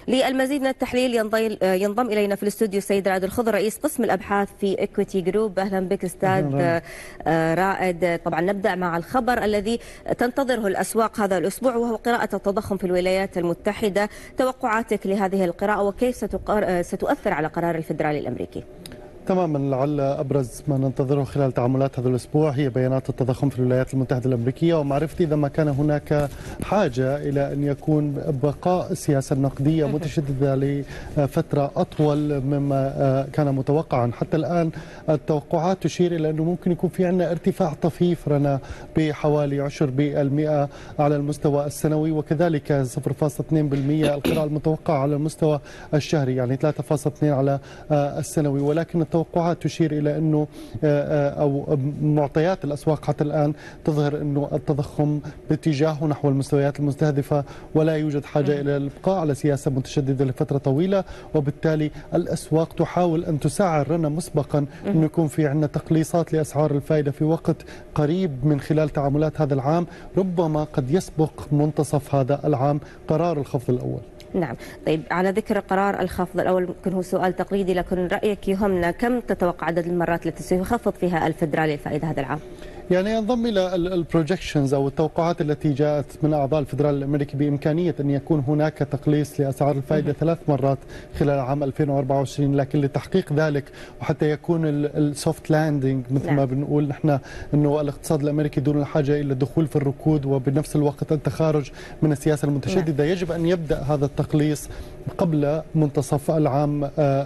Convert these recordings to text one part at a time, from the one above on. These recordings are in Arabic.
للمزيد من التحليل ينضم إلينا في الاستوديو السيد رائد الخضر رئيس قسم الأبحاث في إكويتي جروب. أهلا بك أستاذ رائد. طبعا نبدأ مع الخبر الذي تنتظره الأسواق هذا الأسبوع وهو قراءة التضخم في الولايات المتحدة. توقعاتك لهذه القراءة وكيف ستؤثر على قرار الفدرالي الأمريكي؟ تماما، لعل أبرز ما ننتظره خلال تعاملات هذا الأسبوع هي بيانات التضخم في الولايات المتحدة الأمريكية، ومعرفة إذا ما كان هناك حاجة إلى أن يكون بقاء السياسة النقدية متشددة لفترة أطول مما كان متوقعا. حتى الآن التوقعات تشير إلى أنه ممكن يكون في عندنا ارتفاع طفيف رنا بحوالي 10% على المستوى السنوي، وكذلك 0.2% القراءة المتوقعة على المستوى الشهري، يعني 3.2 على السنوي. ولكن التوقعات تشير إلى أنه أو معطيات الأسواق حتى الآن تظهر أنه التضخم باتجاهه نحو المستويات المستهدفة، ولا يوجد حاجة إلى الإبقاء على سياسة متشددة لفترة طويلة. وبالتالي الأسواق تحاول أن تسعر لنا مسبقا أن يكون في عندنا تقليصات لأسعار الفائدة في وقت قريب من خلال تعاملات هذا العام، ربما قد يسبق منتصف هذا العام قرار الخفض الأول. نعم، طيب على ذكر قرار الخفض الأول، يمكن هو سؤال تقليدي لكن رأيك يهمنا، كم تتوقع عدد المرات التي سيخفض فيها الفدرالي الفائدة هذا العام؟ يعني ينضم إلى البروجكشنز أو التوقعات التي جاءت من أعضاء الفدرالي الأمريكي بإمكانية أن يكون هناك تقليص لأسعار الفائدة 3 مرات خلال عام 2024، لكن لتحقيق ذلك وحتى يكون السوفت لاندنج مثل ما بنقول نحن أنه الاقتصاد الأمريكي دون الحاجة إلى الدخول في الركود وبنفس الوقت التخارج من السياسة المتشددة، يجب أن يبدأ هذا التقليص قبل منتصف العام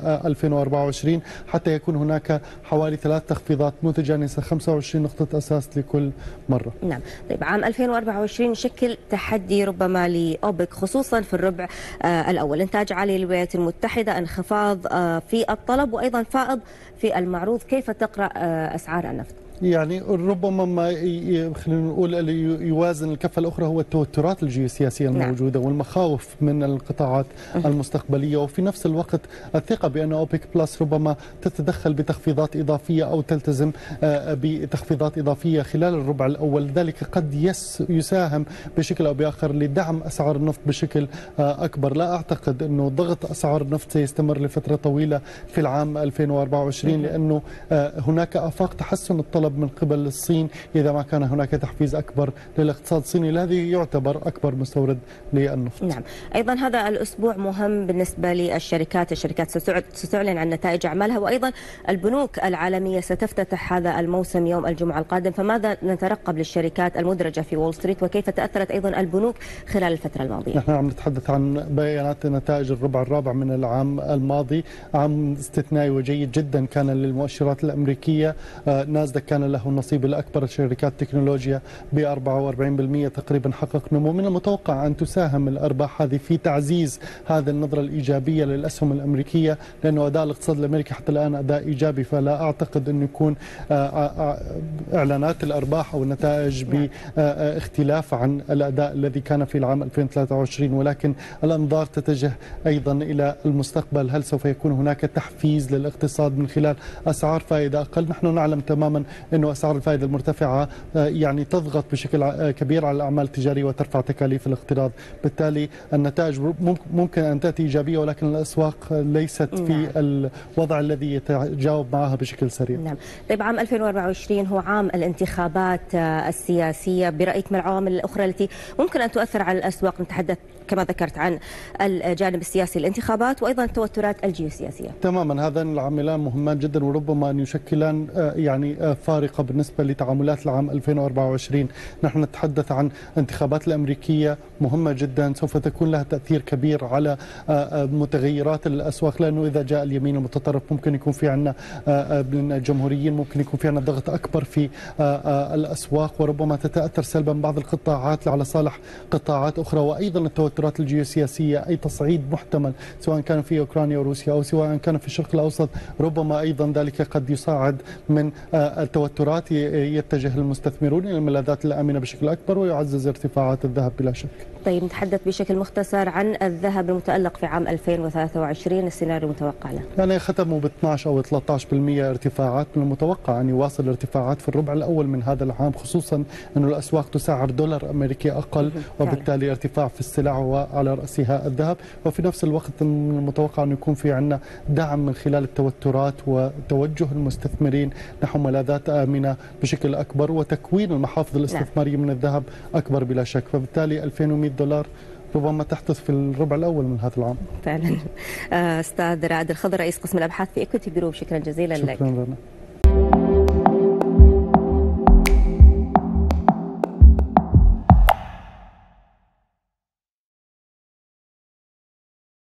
2024 حتى يكون هناك حوالي 3 تخفيضات متجانسة 25 نقطة أساس لكل مرة. نعم، طيب عام 2024 شكل تحدي ربما لأوبك خصوصا في الربع الأول، إنتاج عالي للولايات المتحدة، انخفاض في الطلب وأيضا فائض في المعروض. كيف تقرأ أسعار النفط؟ يعني ربما ما خلينا نقول اللي يوازن الكفة الأخرى هو التوترات الجيوسياسية الموجودة والمخاوف من القطاعات المستقبلية، وفي نفس الوقت الثقة بأن أوبك بلس ربما تتدخل بتخفيضات إضافية أو تلتزم بتخفيضات إضافية خلال الربع الأول. ذلك قد يساهم بشكل أو بآخر لدعم أسعار النفط بشكل أكبر. لا أعتقد أنه ضغط أسعار النفط سيستمر لفترة طويلة في العام 2024 لأنه هناك آفاق تحسن الطلب من قبل الصين إذا ما كان هناك تحفيز أكبر للاقتصاد الصيني الذي يعتبر أكبر مستورد للنفط. نعم، أيضا هذا الأسبوع مهم بالنسبة للشركات. ستعلن عن نتائج أعمالها، وأيضا البنوك العالمية ستفتتح هذا الموسم يوم الجمعة القادم. فماذا نترقب للشركات المدرجة في وول ستريت وكيف تأثرت أيضا البنوك خلال الفترة الماضية؟ نحن عم نتحدث عن بيانات نتائج الربع الرابع من العام الماضي، عام استثنائي وجيد جدا كان للمؤشرات الأمريكية. ناسداك كان له النصيب الأكبر، شركات التكنولوجيا ب 44% تقريبا حقق نمو. من المتوقع أن تساهم الأرباح هذه في تعزيز هذه النظرة الإيجابية للأسهم الأمريكية، لأنه أداء الاقتصاد الأمريكي حتى الآن أداء إيجابي، فلا أعتقد أن يكون إعلانات الأرباح أو النتائج باختلاف عن الأداء الذي كان في العام 2023. ولكن الأنظار تتجه أيضا إلى المستقبل، هل سوف يكون هناك تحفيز للاقتصاد من خلال أسعار فائدة أقل؟ نحن نعلم تماما أنه أسعار الفائدة المرتفعة يعني تضغط بشكل كبير على الأعمال التجارية وترفع تكاليف الاقتراض، بالتالي النتائج ممكن أن تأتي إيجابية ولكن الأسواق ليست في الوضع الذي يتجاوب معها بشكل سريع. نعم، طيب عام 2024 هو عام الانتخابات السياسية، برأيك ما العوامل الأخرى التي ممكن أن تؤثر على الأسواق؟ نتحدث كما ذكرت عن الجانب السياسي الانتخابات وأيضا التوترات الجيوسياسية. تماما، هذان العاملان مهمان جدا وربما أن يشكلان يعني فارقة بالنسبة لتعاملات العام 2024. نحن نتحدث عن انتخابات الأمريكية مهمة جدا، سوف تكون لها تأثير كبير على متغيرات الأسواق، لأنه إذا جاء اليمين المتطرف ممكن يكون في عندنا من الجمهوريين ممكن يكون في عندنا ضغط أكبر في الأسواق، وربما تتأثر سلبا بعض القطاعات على صالح قطاعات أخرى. وأيضا التوترات الجيوسياسية، أي تصعيد محتمل سواء كان في أوكرانيا وروسيا أو سواء كان في الشرق الأوسط، ربما أيضا ذلك قد يساعد من التوترات التوترات يتجه المستثمرون إلى الملاذات الآمنة بشكل أكبر ويعزز ارتفاعات الذهب بلا شك. طيب نتحدث بشكل مختصر عن الذهب المتألق في عام 2023، السيناريو المتوقع له. يعني ختموا ب 12 أو 13% ارتفاعات، من المتوقع أن يواصل ارتفاعات في الربع الأول من هذا العام، خصوصا أن الأسواق تسعر دولار أمريكي أقل وبالتالي ارتفاع في السلع وعلى رأسها الذهب. وفي نفس الوقت من المتوقع أن يكون في عندنا دعم من خلال التوترات وتوجه المستثمرين نحو ملاذات آمنة بشكل أكبر وتكوين المحافظ الاستثمارية من الذهب أكبر بلا شك. فبالتالي 2100 دولار ربما تحدث في الربع الأول من هذا العام. فعلا. أستاذ رائد الخضر رئيس قسم الأبحاث في إكويتي جروب، شكرا جزيلا لك. شكرا لنا.